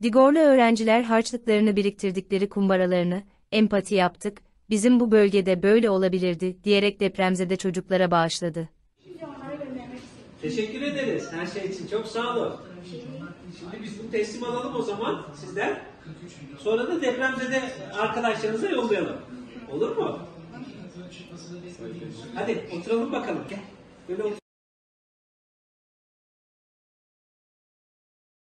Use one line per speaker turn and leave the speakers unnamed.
Digorlu öğrenciler harçlıklarını biriktirdikleri kumbaralarını, empati yaptık, bizim bu bölgede böyle olabilirdi diyerek depremzede çocuklara bağışladı.
Teşekkür ederiz her şey için. Çok sağ olun. Şimdi biz bu teslim alalım o zaman sizden. Sonra da depremzede arkadaşlarınıza yollayalım. Olur mu? Hadi oturalım bakalım. Gel. Böyle otur.